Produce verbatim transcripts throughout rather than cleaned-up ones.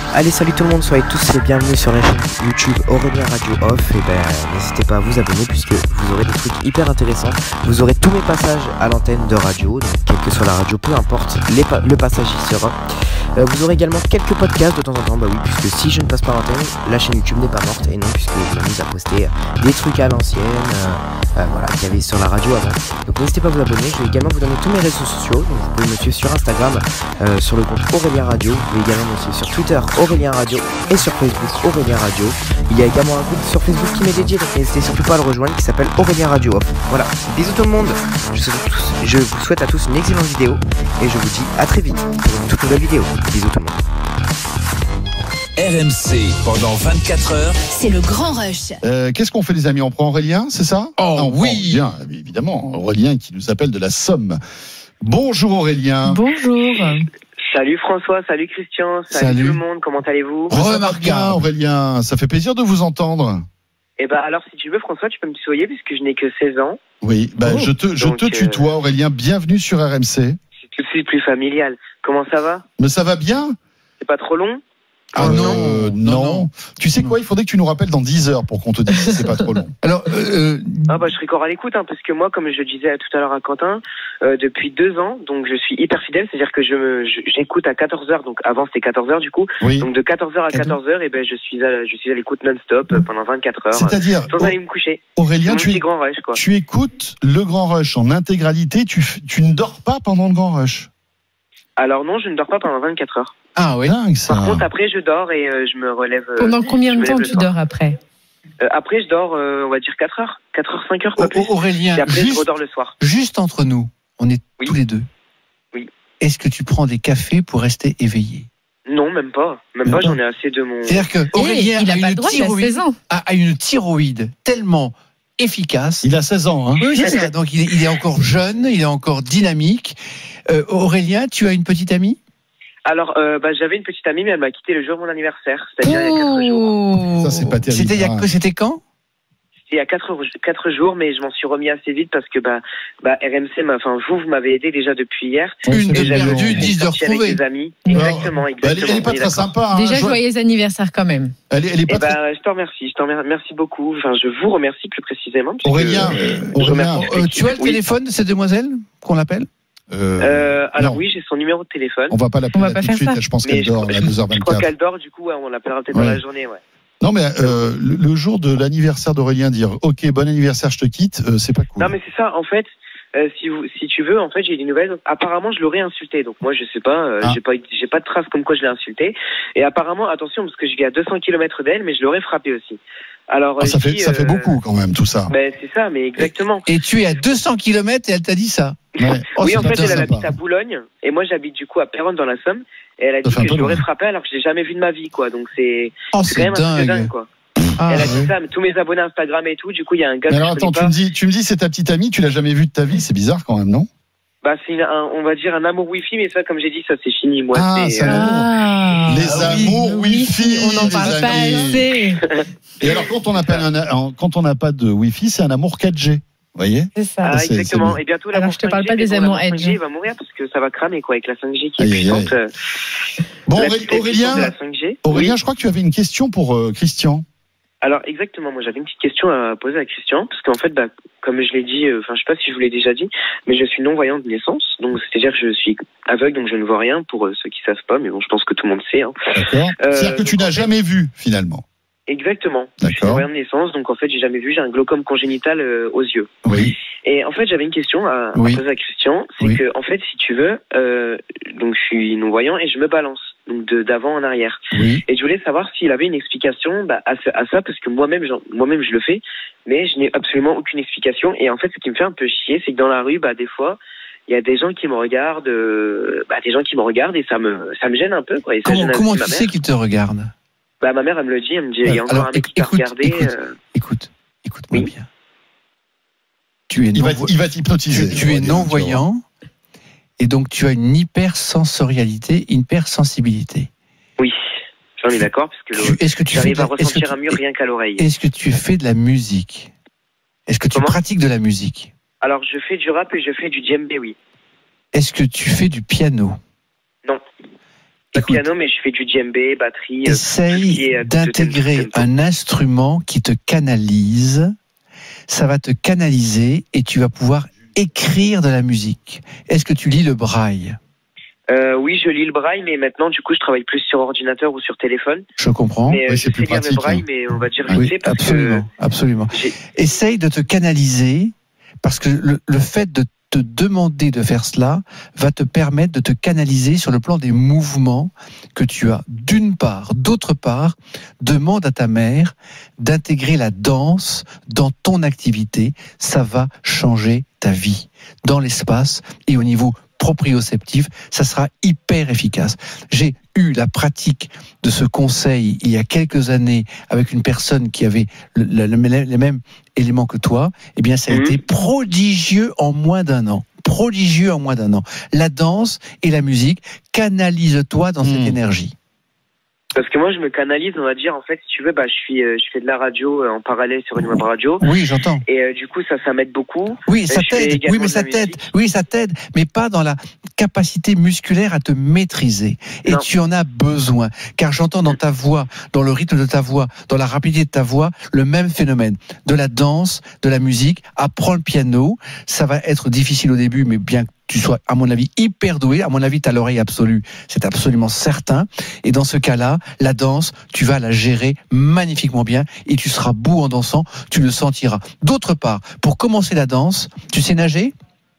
Allez, salut tout le monde, soyez tous les bienvenus sur la chaîne YouTube Aurélien Radio Off. Et ben, n'hésitez pas à vous abonner puisque vous aurez des trucs hyper intéressants. Vous aurez tous mes passages à l'antenne de radio, donc quelle que soit la radio, peu importe, les pa- le passage y sera. Euh, vous aurez également quelques podcasts de temps en temps, bah oui, puisque si je ne passe pas l'antenne, la chaîne YouTube n'est pas morte. Et non, puisque je m'amuse à poster des trucs à l'ancienne, euh, euh, voilà, qu'il y avait sur la radio avant. Donc n'hésitez pas à vous abonner. Je vais également vous donner tous mes réseaux sociaux. Donc vous pouvez me suivre sur Instagram, euh, sur le compte Aurélien Radio. Vous pouvez également me suivre sur Twitter, Aurélien Radio, et sur Facebook, Aurélien Radio. Il y a également un groupe sur Facebook qui m'est dédié, donc n'hésitez surtout pas à le rejoindre, qui s'appelle Aurélien Radio Off. Voilà, bisous tout le monde. Je, souhaite tous, je vous souhaite à tous une excellente vidéo, et je vous dis à très vite pour une toute nouvelle vidéo. Bisous tout le monde. R M C pendant vingt-quatre heures. C'est le grand rush. Euh, qu'est-ce qu'on fait les amis? On prend Aurélien, c'est ça? Oh ah, on oui, bien évidemment. Aurélien qui nous appelle de la Somme. Bonjour Aurélien. Bonjour. Salut François, salut Christian, salut, Salut. tout le monde, comment allez-vous? Remarquable Aurélien, ça fait plaisir de vous entendre. Eh ben alors si tu veux François, tu peux me tutoyer puisque je n'ai que seize ans. Oui, bah, Oh. je te, je Donc, te tutoie Aurélien, bienvenue sur R M C. C'est tout de suite plus familial. Comment ça va? Mais ça va bien? C'est pas trop long? Ah Oh non, non, euh, non, non. non. Tu sais quoi, il faudrait que tu nous rappelles dans dix heures pour qu'on te dise si c'est pas trop long. Alors, euh, Ah bah je serai encore à l'écoute hein, parce que moi comme je le disais tout à l'heure à Quentin, euh, depuis deux ans, donc je suis hyper fidèle, c'est-à-dire que je me je- j'écoute à quatorze heures, donc avant c'était quatorze heures du coup, Oui. donc de quatorze heures à Et donc quatorze heures et ben je suis à, je suis à l'écoute non-stop euh, pendant vingt-quatre heures. C'est-à-dire, Sans aller me coucher. C'est Aurélien, mon tu, petit grand rush quoi. tu écoutes le Grand Rush en intégralité, tu, f- tu ne dors pas pendant le Grand Rush. Alors non, je ne dors pas pendant vingt-quatre heures. ah oui. Dingue ça. Par contre après je dors et euh, je me relève. euh, Pendant combien je de me temps lève le tu soir. dors après? Euh, après, je dors, euh, on va dire quatre heures. quatre heures, cinq heures, pas Oh, plus. oh, Aurélien, Et après, je juste, redors le soir. juste entre nous, on est Oui. tous les deux. Oui. Est-ce que tu prends des cafés pour rester éveillé? Non, même pas. Même Même pas, pas. j'en ai assez de mon... C'est-à-dire que Eh, Aurélien il a a, pas le une droit, il a thyroïde, seize ans. a, a une thyroïde tellement efficace. Il a seize ans, hein. Oui, c'est ça. Donc il est, il est encore jeune, il est encore dynamique. Euh, Aurélien, tu as une petite amie? Alors, euh, bah, j'avais une petite amie, mais elle m'a quitté le jour de mon anniversaire. C'est-à-dire il y a quatre jours. Ça, c'est pas terrible. C'était il y a hein. que- c'était quand? C'était il y a quatre, quatre jours, mais je m'en suis remis assez vite parce que, bah, bah, R M C m'a, enfin, vous, vous m'avez aidé déjà depuis hier. Ouais, Une c'est de bien. J'avais perdue, aussi dix de sorti avec retrouvée. des amis. Ouais. Exactement, Bah, exactement. elle, elle est pas On est très d'accord. sympa. Hein. Déjà, Jo- joyeux anniversaire quand même. Elle, est- elle est Eh pas très... ben, je t'en remercie, je t'en remercie beaucoup. Enfin, je vous remercie plus précisément. puisque, Aurélien, euh, je Aurélien, remercie Euh, l'équipe. tu as le Oui. téléphone de cette demoiselle qu'on l'appelle? Euh, Euh, alors non. oui, j'ai son numéro de téléphone. On va pas l'appeler On va là pas tout de faire suite. ça. Je pense Mais qu'elle je- dort à je- douze heures Je crois vingt-quatre. qu'elle dort, du coup, ouais, on l'appellera peut-être Ouais. dans la journée, ouais. Non, mais euh, le, le jour de l'anniversaire d'Aurélien, dire OK, bon anniversaire, je te quitte, euh, c'est pas cool. Non, mais c'est ça, en fait, euh, si, vous, si tu veux, en fait, j'ai des nouvelles. Apparemment, je l'aurais insulté, donc moi, je sais pas, euh, Ah. j'ai pas, j'ai pas de traces comme quoi je l'ai insulté. Et apparemment, attention, parce que je vis à deux cents kilomètres d'elle, mais je l'aurais frappé aussi. Alors, Ah, ça je fait, dis, ça fait euh, beaucoup quand même, tout ça. Ben, c'est ça, mais exactement. Et tu es à deux cents kilomètres et elle t'a dit ça. Ouais. Oh, oui, c'est en pas fait, très elle, elle sympa. habite à Boulogne, et moi, j'habite du coup à Péronne dans la Somme. Et elle a Ça dit fait un que peu je l'aurais loin. frappé alors que je l'ai jamais vu de ma vie, quoi. Donc c'est Oh, c'est quand c'est même un truc de dingue. dingue, quoi. Ah, Elle a dit ouais. ça, mais tous mes abonnés Instagram et tout, du coup, il y a un gars Mais que alors je connais attends, tu pas. me dis, tu me dis, c'est ta petite amie, tu l'as jamais vue de ta vie, c'est bizarre quand même, non? Bah, c'est une- un, on va dire un amour wifi, mais ça, comme j'ai dit, ça c'est fini. Moi, Ah, c'est, c'est un euh, amour. Ah, Les oui, amours le Wi-Fi, on n'en les parle pas amis. assez. Et alors quand on appelle un, en- quand on n'a pas de Wi-Fi, c'est un amour quatre G, vous voyez? C'est ça. Ah, c'est- exactement. c'est Et bientôt, Alors, l'amour je te parle cinq G, pas des mais bon, amours l'amour cinq G, Edge. il va mourir parce que ça va cramer, quoi, avec la cinq G qui est Aïe, aïe, puissante. euh, Bon, la Auré- petite puissance de Aurélien, la cinq G. Aurélien, Oui. je crois que tu avais une question pour euh, Christian. Alors, exactement. Moi, j'avais une petite question à poser à Christian, parce qu'en fait, bah, comme je l'ai dit, euh, enfin, je sais pas si je vous l'ai déjà dit, mais je suis non-voyant de naissance. Donc, c'est-à-dire que je suis aveugle, donc je ne vois rien pour euh, ceux qui savent pas, mais bon, je pense que tout le monde sait, hein. D'accord. Euh, C'est-à-dire que tu donc, n'as en fait- jamais vu finalement. Exactement. Je suis D'accord. non-voyant de naissance, donc en fait, j'ai jamais vu, j'ai un glaucome congénital euh, aux yeux. Oui. Et en fait, j'avais une question à, à Oui. poser à Christian, c'est Oui. que, en fait, si tu veux, euh, donc je suis non-voyant et je me balance, donc de d'avant en arrière. Oui. Et je voulais savoir s'il avait une explication bah, à, ce- à ça, parce que moi-même, j'en- moi-même, je le fais, mais je n'ai absolument aucune explication. Et en fait, ce qui me fait un peu chier, c'est que dans la rue, bah, des fois, il y a des gens qui me regardent, euh, bah, des gens qui me regardent, et ça me, ça me gêne un peu, quoi. Et ça Comment, gêne comment aussi tu ma sais mère. qu'ils te regardent? Bah, ma mère, elle me le dit, elle me dit, il y a encore Alors, un mec qui t'a écoute, regardé. écoute. euh, Écoute, écoute-moi Oui. bien. Tu es Il va, non- il va t'hypnotiser. tu, tu es non-voyant et donc tu as une hypersensorialité, une hypersensibilité. Oui, j'en ai d'accord, parce que le- Tu- Est-ce que tu fais j'arrive de à la- est-ce que ressentir tu- un mur rien qu'à l'oreille. Est-ce que tu fais de la musique? Est-ce que tu Comment pratiques de la musique? Alors, je fais du rap et je fais du djembé, oui. Est-ce que tu fais du piano? Non. Pas de piano, mais je fais du djembé, batterie. Essaye euh, d'intégrer un instrument qui te canalise. Ça va te canaliser et tu vas pouvoir écrire de la musique. Est-ce que tu lis le braille ? Euh, oui, je lis le braille, mais maintenant, du coup, je travaille plus sur ordinateur ou sur téléphone. Je comprends. Mais, oui, je c'est plus sais lire pratique. le braille, hein. mais on va dire Oui, vite fait parce absolument, que absolument. j'ai- Essaye de te canaliser parce que le, le fait de te demander de faire cela va te permettre de te canaliser sur le plan des mouvements que tu as. D'une part, d'autre part, demande à ta mère d'intégrer la danse dans ton activité. Ça va changer ta vie dans l'espace et au niveau proprioceptif, ça sera hyper efficace. J'ai eu la pratique de ce conseil il y a quelques années avec une personne qui avait le, le, le, les mêmes éléments que toi. Eh bien, ça a Mmh. été prodigieux en moins d'un an. Prodigieux en moins d'un an. La danse et la musique, canalise-toi dans cette Mmh. énergie. Parce que moi, je me canalise, on va dire, en fait, si tu veux, bah, je suis, euh, je fais de la radio euh, en parallèle sur une web radio. Oui, j'entends. Et euh, du coup, ça, ça m'aide beaucoup. Oui, ça je fais t'aide. également Oui, mais de ça la t'aide. musique. Oui, ça t'aide, mais pas dans la capacité musculaire à te maîtriser. Et Non. tu en as besoin, car j'entends dans ta voix, dans le rythme de ta voix, dans la rapidité de ta voix, le même phénomène. De la danse, de la musique. Apprends le piano. Ça va être difficile au début, mais bien que tu sois, à mon avis, hyper doué. À mon avis, tu as l'oreille absolue. C'est absolument certain. Et dans ce cas-là, la danse, tu vas la gérer magnifiquement bien et tu seras beau en dansant. Tu le sentiras. D'autre part, pour commencer la danse, tu sais nager ?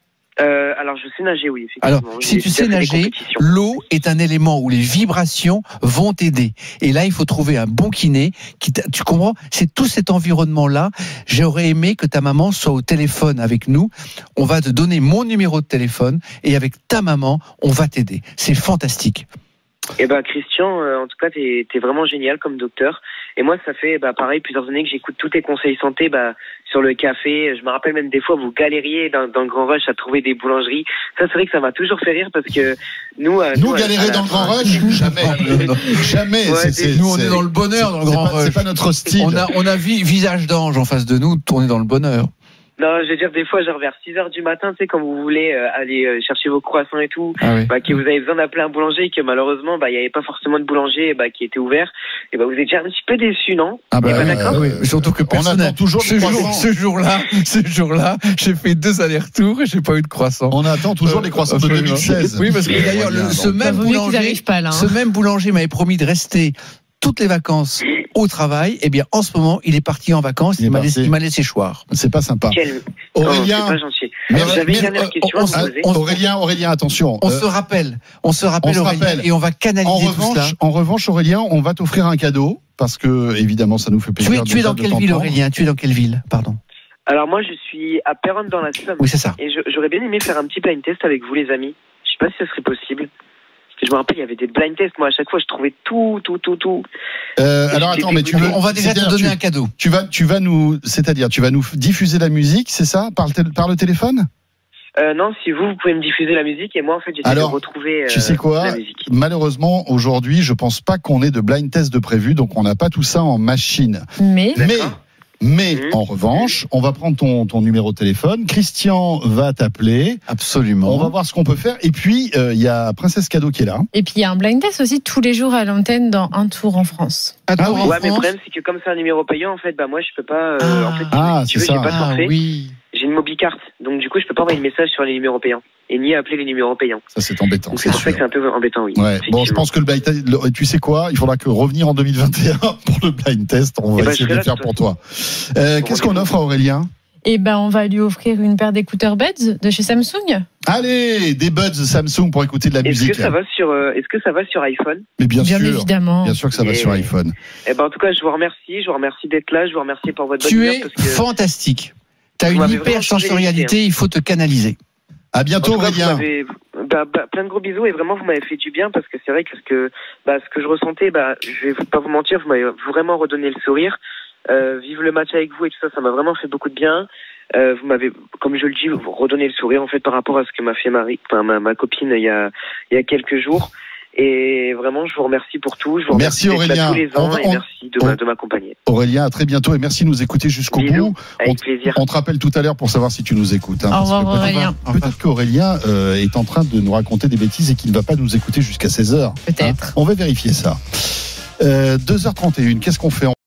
Euh, alors, je sais nager, oui, effectivement. Alors, J'ai si tu déjà sais fait des nager, compétitions. l'eau est un élément où les vibrations vont t'aider. Et là, il faut trouver un bon kiné. Qui t'a- tu comprends ? C'est tout cet environnement-là. J'aurais aimé que ta maman soit au téléphone avec nous. On va te donner mon numéro de téléphone et avec ta maman, on va t'aider. C'est fantastique. Eh ben, Christian, euh, en tout cas, t'es, t'es vraiment génial comme docteur. Et moi, ça fait, bah, pareil, plusieurs années que j'écoute tous tes conseils santé, bah, sur le café. Je me rappelle même des fois, vous galériez dans, dans le Grand Rush à trouver des boulangeries. Ça, c'est vrai que ça m'a toujours fait rire parce que nous, euh, Nous, à- galérer à la dans le Grand fin- Rush, jamais. Jamais. Ouais, c'est- des- c'est- Nous, on c'est- est dans le bonheur dans le c'est Grand pas- C'est Rush. pas notre style. On a, on a vi- visage d'ange en face de nous, tourné dans le bonheur. Non, je veux dire, des fois, genre vers six heures du matin, tu sais, quand vous voulez euh, aller euh, chercher vos croissants et tout, Ah oui. bah, que vous avez besoin d'appeler un boulanger et que malheureusement, bah, il n'y avait pas forcément de boulanger bah, qui était ouvert, et bah, vous êtes déjà un petit peu déçus, non? Ah bah Eh ben, oui, d'accord. oui, oui. Surtout que On personne attend toujours ce des jour, croissants. ce jour-là, ce jour-là, j'ai fait deux allers-retours et j'ai pas eu de croissant. On attend toujours les croissants de Absolument. deux mille seize. Oui, parce que d'ailleurs, le- ce Bah, même vaut mieux qu'ils boulanger, n'arrivent pas là. hein. ce même boulanger m'avait promis de rester toutes les vacances au travail. Eh bien, en ce moment, il est parti en vacances. Il est Il m'a parti. laissé, il m'a laissé choir. C'est pas sympa. Quel... Aurélien, Oh, c'est pas gentil. mais- Alors, j'avais mais- une dernière euh, question on à se- vous poser. on- Aurélien, Aurélien, attention. On Euh, se rappelle, on se rappelle, on se Aurélien, rappelle. et on va en canaliser tout cela. revanche, en revanche, Aurélien, on va t'offrir un cadeau parce que évidemment, ça nous fait Tu plaisir. es, tu es déjà dans de quelle ville, t'entendre. Aurélien? Tu es dans quelle ville? Pardon. Alors, moi, je suis à Péronne dans la Somme. Oui, c'est ça. Et je- j'aurais bien aimé faire un petit blind test avec vous, les amis. Je sais pas si ça serait possible. Parce que je me rappelle, il y avait des blind tests. Moi, à chaque fois, je trouvais tout, tout, tout, tout. Euh, alors attends, mais tu veux, On va déjà te c'est-à-dire, donner tu- un cadeau. Tu vas, tu vas nous, c'est-à-dire, tu vas nous diffuser la musique, c'est ça, par le, tél- par le téléphone? Euh, non, si vous, vous pouvez me diffuser la musique. Et moi, en fait, j'essaie de Alors, retrouver euh, Tu sais quoi? la musique. Malheureusement, aujourd'hui, je pense pas qu'on ait de blind test de prévu, donc on n'a pas tout ça en machine. Mais Mais, D'accord. mais Mmh. en revanche, on va prendre ton, ton numéro de téléphone. Christian va t'appeler. Absolument. On va voir ce qu'on peut faire. Et puis, euh, il y a Princesse Cadeau qui est là. et puis il y a un blind test aussi tous les jours à l'antenne dans Un Tour en France. Un Ah tour oui. en Ouais, mais le France. problème, c'est que comme c'est un numéro payant, en fait, bah, moi, je peux pas, euh, Ah. en fait, Ah, si tu c'est veux, j'ai ça. pas Ah forfait. oui. J'ai une mobicarte. Donc, du coup, je peux pas envoyer le message sur les numéros payants. Et ni appeler les numéros payants. Ça, c'est embêtant. Donc, c'est c'est pour ça sûr. que c'est un peu embêtant, oui. Ouais. Bon, je effectivement. pense que le blind test, le- tu sais quoi, il faudra que revenir en deux mille vingt et un pour le blind test. On va Eh ben, essayer je de le serai là, faire de pour toute toi. Euh, Bon, Qu'est-ce qu'on rendez-vous. offre à Aurélien? Et ben on va lui offrir une paire d'écouteurs Buds de chez Samsung. Allez, des buds Samsung pour écouter de la Est-ce musique. que ça va sur, euh, est-ce que ça va sur iPhone? Mais bien, sûr, évidemment. bien sûr que ça va Et- sur iPhone. Eh ben, en tout cas, je vous remercie. Je vous remercie d'être là. Je vous remercie pour votre bonne Tu humeur es parce que fantastique. Tu as Vous une m'avez vraiment hyper changé sensorialité, il faut te canaliser. À En bientôt, tout cas, vous Aurélien. m'avez- bah, bah, plein de gros bisous et vraiment vous m'avez fait du bien parce que c'est vrai que ce que, bah, ce que je ressentais, bah, je vais pas vous mentir, vous m'avez vraiment redonné le sourire. Euh, vivre le match avec vous et tout ça, ça m'a vraiment fait beaucoup de bien. Euh, vous m'avez, comme je le dis, vous redonné le sourire en fait par rapport à ce que m'a fait Marie, enfin ma, ma copine il y a il y a quelques jours. Et vraiment, je vous remercie pour tout. Je vous Merci, remercie d'être là Aurélien. tous les ans On va- et on- merci de, m'a- de m'accompagner. Aurélien, à très bientôt et merci de nous écouter jusqu'au Bisous. bout. Avec On, plaisir. on te rappelle tout à l'heure pour savoir si tu nous écoutes. hein, Au parce revoir, que peut-être- Aurélien. Peut-être qu'Aurélien euh, est en train de nous raconter des bêtises et qu'il ne va pas nous écouter jusqu'à seize heures. Peut-être. On va vérifier ça. Euh, deux heures trente et une, qu'est-ce qu'on fait ?